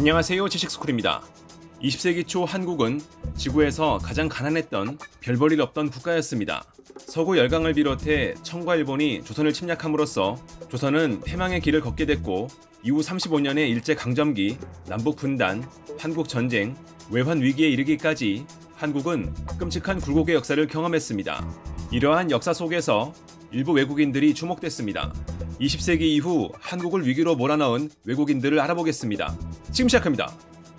안녕하세요, 지식스쿨입니다. 20세기 초 한국은 지구에서 가장 가난했던 별 볼 일 없던 국가였습니다. 서구 열강을 비롯해 청과 일본이 조선을 침략함으로써 조선은 패망의 길을 걷게 됐고, 이후 35년의 일제강점기, 남북분단, 한국전쟁, 외환위기에 이르기까지 한국은 끔찍한 굴곡의 역사를 경험했습니다. 이러한 역사 속에서 일부 외국인들이 주목됐습니다. 20세기 이후 한국을 위기로 몰아넣은 외국인들을 알아보겠습니다. 지금 시작합니다.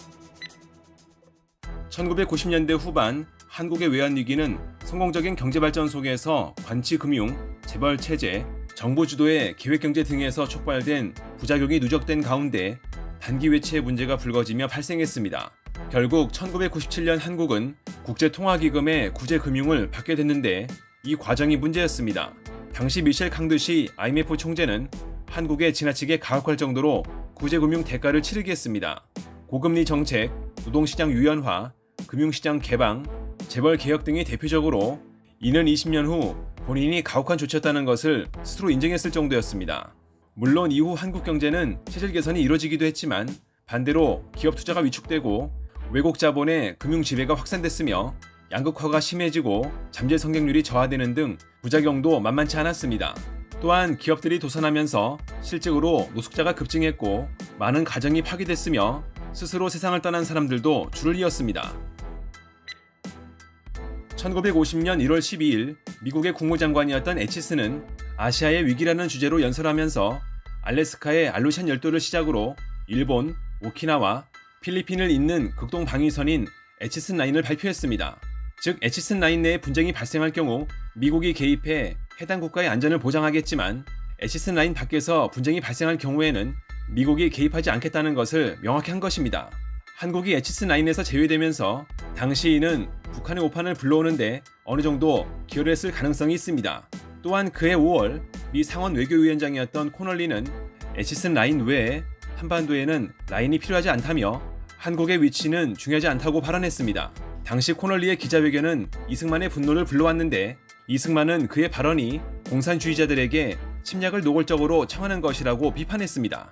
1990년대 후반 한국의 외환위기는 성공적인 경제발전 속에서 관치금융, 재벌체제, 정부 주도의 계획경제 등에서 촉발된 부작용이 누적된 가운데 단기 외채의 문제가 불거지며 발생했습니다. 결국 1997년 한국은 국제통화기금의 구제금융을 받게 됐는데 이 과정이 문제였습니다. 당시 미셸 캉드시 IMF 총재는 한국에 지나치게 가혹할 정도로 구제금융 대가를 치르게 했습니다. 고금리 정책, 노동시장 유연화, 금융시장 개방, 재벌 개혁 등이 대표적으로 이는 20년 후 본인이 가혹한 조치였다는 것을 스스로 인정했을 정도였습니다. 물론 이후 한국 경제는 체질 개선이 이루어지기도 했지만 반대로 기업 투자가 위축되고 외국 자본의 금융 지배가 확산됐으며 양극화가 심해지고 잠재 성장률이 저하되는 등 부작용도 만만치 않았습니다. 또한 기업들이 도산하면서 실직으로 노숙자가 급증했고 많은 가정이 파괴됐으며 스스로 세상을 떠난 사람들도 줄을 이었습니다. 1950년 1월 12일 미국의 국무장관이었던 애치스는 아시아의 위기라는 주제로 연설하면서 알래스카의 알루샨 열도를 시작으로 일본, 오키나와, 필리핀을 잇는 극동 방위선인 애치슨 라인을 발표했습니다. 즉 애치슨 라인 내에 분쟁이 발생할 경우 미국이 개입해 해당 국가의 안전을 보장하겠지만 애치슨 라인 밖에서 분쟁이 발생할 경우에는 미국이 개입하지 않겠다는 것을 명확히 한 것입니다. 한국이 애치슨 라인에서 제외되면서 당시에는 북한의 오판을 불러오는데 어느 정도 기여를 했을 가능성이 있습니다. 또한 그해 5월 미 상원 외교위원장이었던 코널리는 애치슨 라인 외에 한반도에는 라인이 필요하지 않다며 한국의 위치는 중요하지 않다고 발언했습니다. 당시 코널리의 기자회견은 이승만의 분노를 불러왔는데 이승만은 그의 발언이 공산주의자들에게 침략을 노골적으로 청하는 것이라고 비판했습니다.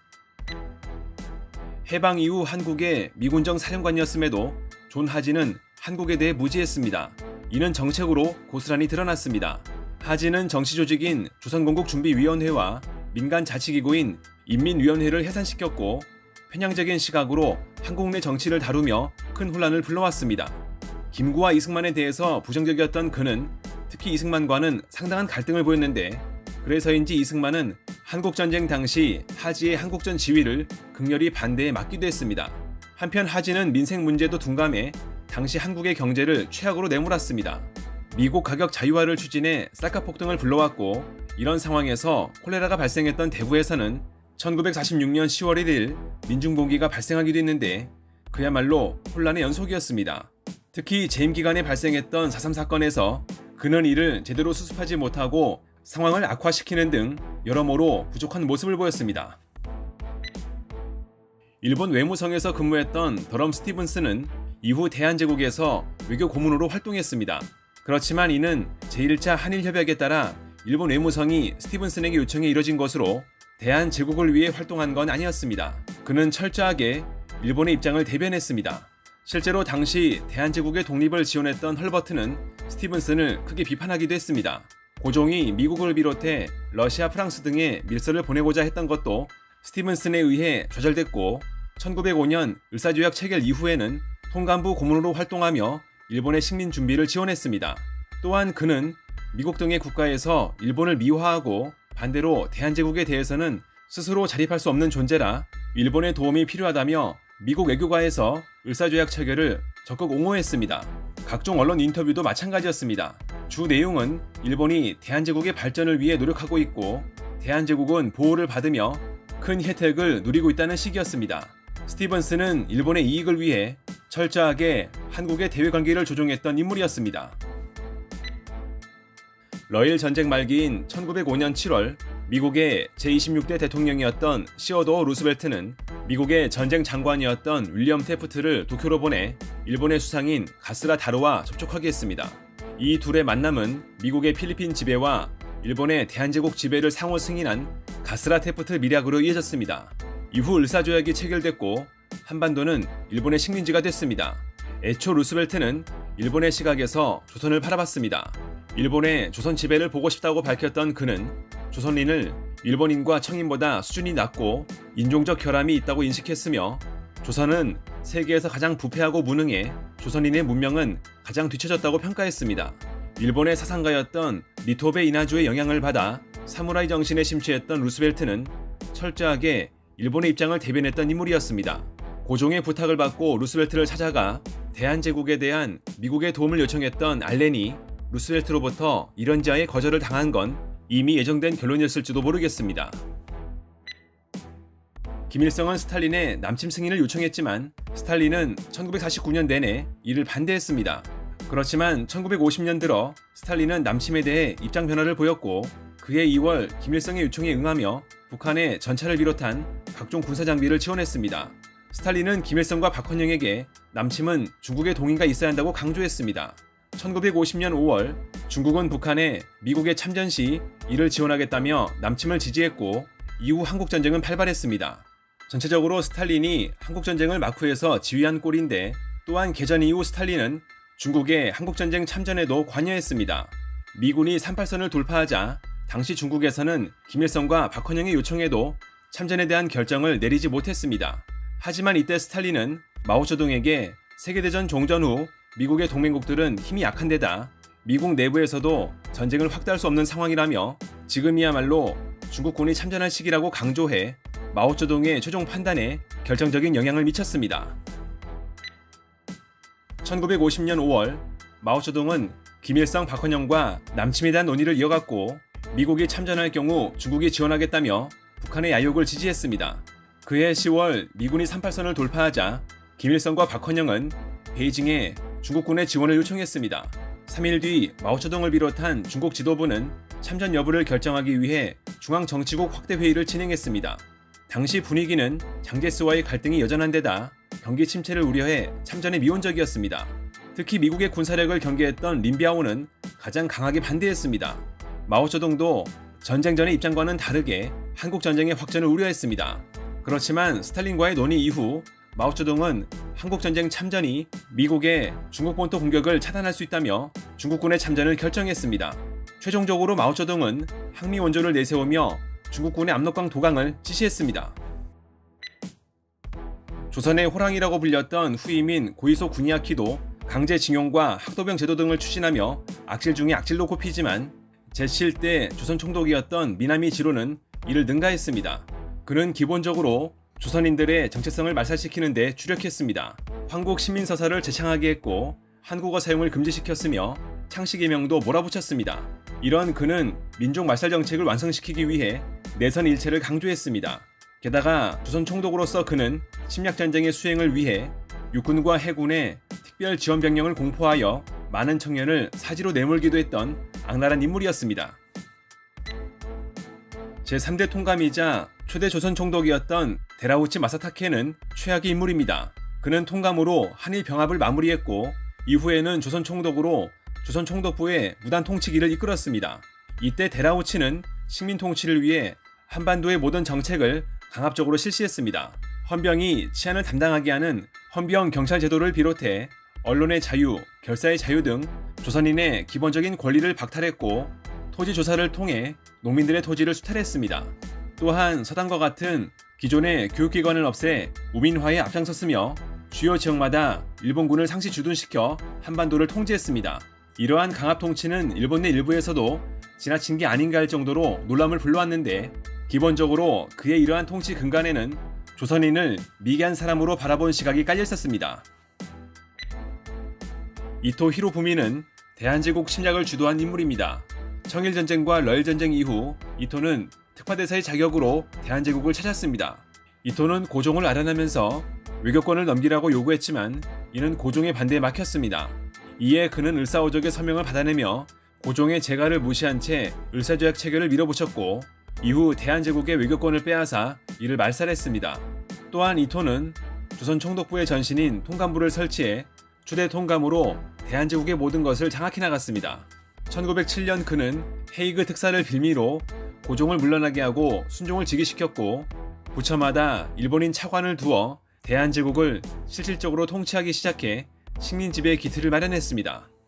해방 이후 한국의 미군정 사령관이었음에도 존 하지는 한국에 대해 무지했습니다. 이는 정책으로 고스란히 드러났습니다. 하지는 정치조직인 조선건국준비위원회와 민간자치기구인 인민위원회를 해산시켰고 편향적인 시각으로 한국 내 정치를 다루며 큰 혼란을 불러왔습니다. 김구와 이승만에 대해서 부정적이었던 그는 특히 이승만과는 상당한 갈등을 보였는데 그래서인지 이승만은 한국전쟁 당시 하지의 한국전 지휘를 극렬히 반대에 맞기도 했습니다. 한편 하지는 민생 문제도 둔감해 당시 한국의 경제를 최악으로 내몰았습니다. 미국 가격 자유화를 추진해 쌀값폭등을 불러왔고 이런 상황에서 콜레라가 발생했던 대구에서는 1946년 10월 1일 민중봉기가 발생하기도 했는데 그야말로 혼란의 연속이었습니다. 특히 재임 기간에 발생했던 4.3 사건에서 그는 이를 제대로 수습하지 못하고 상황을 악화시키는 등 여러모로 부족한 모습을 보였습니다. 일본 외무성에서 근무했던 더럼 스티븐스는 이후 대한제국에서 외교 고문으로 활동했습니다. 그렇지만 이는 제1차 한일협약에 따라 일본 외무성이 스티븐슨에게 요청해 이뤄진 것으로 대한제국을 위해 활동한 건 아니었습니다. 그는 철저하게 일본의 입장을 대변했습니다. 실제로 당시 대한제국의 독립을 지원했던 헐버트는 스티븐슨을 크게 비판하기도 했습니다. 고종이 미국을 비롯해 러시아, 프랑스 등에 밀서를 보내고자 했던 것도 스티븐슨에 의해 좌절됐고 1905년 을사조약 체결 이후에는 통감부 고문으로 활동하며 일본의 식민 준비를 지원했습니다. 또한 그는 미국 등의 국가에서 일본을 미화하고 반대로 대한제국에 대해서는 스스로 자립할 수 없는 존재라 일본의 도움이 필요하다며 미국 외교가에서 을사조약 체결을 적극 옹호했습니다. 각종 언론 인터뷰도 마찬가지였습니다. 주 내용은 일본이 대한제국의 발전을 위해 노력하고 있고 대한제국은 보호를 받으며 큰 혜택을 누리고 있다는 식이었습니다. 스티븐스는 일본의 이익을 위해 철저하게 한국의 대외관계를 조종했던 인물이었습니다. 러일 전쟁 말기인 1905년 7월 미국의 제26대 대통령이었던 시어도어 루스벨트는 미국의 전쟁 장관이었던 윌리엄 태프트를 도쿄로 보내 일본의 수상인 가스라 다루와 접촉하게 했습니다. 이 둘의 만남은 미국의 필리핀 지배와 일본의 대한제국 지배를 상호 승인한 가스라 테프트 밀약으로 이어졌습니다. 이후 을사조약이 체결됐고 한반도는 일본의 식민지가 됐습니다. 애초 루스벨트는 일본의 시각에서 조선을 바라봤습니다. 일본의 조선 지배를 보고 싶다고 밝혔던 그는 조선인을 일본인과 청인보다 수준이 낮고 인종적 결함이 있다고 인식했으며 조선은 세계에서 가장 부패하고 무능해 조선인의 문명은 가장 뒤처졌다고 평가했습니다. 일본의 사상가였던 니토베 이나주의 영향을 받아 사무라이 정신에 심취했던 루스벨트는 철저하게 일본의 입장을 대변했던 인물이었습니다. 고종의 부탁을 받고 루스벨트를 찾아가 대한제국에 대한 미국의 도움을 요청했던 알렌이 루스벨트로부터 이런지하의 거절을 당한 건 이미 예정된 결론이었을지도 모르겠습니다. 김일성은 스탈린의 남침 승인을 요청했지만 스탈린은 1949년 내내 이를 반대했습니다. 그렇지만 1950년 들어 스탈린은 남침에 대해 입장 변화를 보였고 그해 2월 김일성의 요청에 응하며 북한에 전차를 비롯한 각종 군사 장비를 지원했습니다. 스탈린은 김일성과 박헌영에게 남침은 중국의 동의가 있어야 한다고 강조했습니다. 1950년 5월 중국은 북한에 미국의 참전 시 이를 지원하겠다며 남침을 지지했고 이후 한국전쟁은 발발했습니다. 전체적으로 스탈린이 한국전쟁을 마쿠에서 지휘한 꼴인데 또한 개전 이후 스탈린은 중국의 한국전쟁 참전에도 관여했습니다. 미군이 38선을 돌파하자 당시 중국에서는 김일성과 박헌영의 요청에도 참전에 대한 결정을 내리지 못했습니다. 하지만 이때 스탈린은 마오쩌둥에게 세계대전 종전 후 미국의 동맹국들은 힘이 약한 데다 미국 내부에서도 전쟁을 확대할 수 없는 상황이라며 지금이야말로 중국군이 참전할 시기라고 강조해 마오쩌둥의 최종 판단에 결정적인 영향을 미쳤습니다. 1950년 5월 마오쩌둥은 김일성, 박헌영과 남침에 대한 논의를 이어갔고 미국이 참전할 경우 중국이 지원하겠다며 북한의 야욕을 지지했습니다. 그해 10월 미군이 38선을 돌파하자 김일성과 박헌영은 베이징에 중국군의 지원을 요청했습니다. 3일 뒤 마오쩌둥을 비롯한 중국 지도부는 참전 여부를 결정하기 위해 중앙정치국 확대회의를 진행했습니다. 당시 분위기는 장제스와의 갈등이 여전한 데다 경기 침체를 우려해 참전에 미온적이었습니다. 특히 미국의 군사력을 경계했던 린비아오는 가장 강하게 반대했습니다. 마오쩌둥도 전쟁 전의 입장과는 다르게 한국전쟁의 확전을 우려했습니다. 그렇지만 스탈린과의 논의 이후 마오쩌둥은 한국전쟁 참전이 미국의 중국 본토 공격을 차단할 수 있다며 중국군의 참전을 결정했습니다. 최종적으로 마오쩌둥은 항미 원조를 내세우며 중국군의 압록강 도강을 지시했습니다. 조선의 호랑이라고 불렸던 후임인 고이소 구니아키도 강제징용과 학도병 제도 등을 추진하며 악질 중에 악질로 꼽히지만 제7 때 조선 총독이었던 미나미 지로는 이를 능가했습니다. 그는 기본적으로 조선인들의 정체성을 말살시키는 데 주력했습니다. 황국 시민서사를 재창하게 했고 한국어 사용을 금지시켰으며 창씨개명도 몰아붙였습니다. 이런 그는 민족 말살 정책을 완성시키기 위해 내선 일체를 강조했습니다. 게다가 조선 총독으로서 그는 침략전쟁의 수행을 위해 육군과 해군의 특별 지원병력을 공포하여 많은 청년을 사지로 내몰기도 했던 악랄한 인물이었습니다. 제3대 통감이자 초대 조선 총독이었던 데라우치 마사타케는 최악의 인물입니다. 그는 통감으로 한일 병합을 마무리했고 이후에는 조선 총독으로 조선 총독부의 무단 통치기를 이끌었습니다. 이때 데라우치는 식민 통치를 위해 한반도의 모든 정책을 강압적으로 실시했습니다. 헌병이 치안을 담당하게 하는 헌병 경찰 제도를 비롯해 언론의 자유, 결사의 자유 등 조선인의 기본적인 권리를 박탈했고 토지 조사를 통해 농민들의 토지를 수탈했습니다. 또한 서당과 같은 기존의 교육기관을 없애 우민화에 앞장섰으며 주요 지역마다 일본군을 상시 주둔시켜 한반도를 통제했습니다. 이러한 강압 통치는 일본 내 일부에서도 지나친 게 아닌가 할 정도로 놀람을 불러왔는데 기본적으로 그의 이러한 통치 근간에는 조선인을 미개한 사람으로 바라본 시각이 깔려 있었습니다. 이토 히로부미는 대한제국 침략을 주도한 인물입니다. 청일전쟁과 러일전쟁 이후 이토는 특파대사의 자격으로 대한제국을 찾았습니다. 이토는 고종을 아련하면서 외교권을 넘기라고 요구했지만 이는 고종의 반대에 막혔습니다. 이에 그는 을사오적의 서명을 받아내며 고종의 재가를 무시한 채 을사조약 체결을 밀어붙였고 이후 대한제국의 외교권을 빼앗아 이를 말살했습니다. 또한 이토는 조선 총독부의 전신인 통감부를 설치해 초대 통감으로 대한제국의 모든 것을 장악해 나갔습니다. 1907년 그는 헤이그 특사를 빌미로 고종을 물러나게 하고 순종을 즉위시켰고 부처마다 일본인 차관을 두어 대한제국을 실질적으로 통치하기 시작해 식민지배의 기틀을 마련했습니다.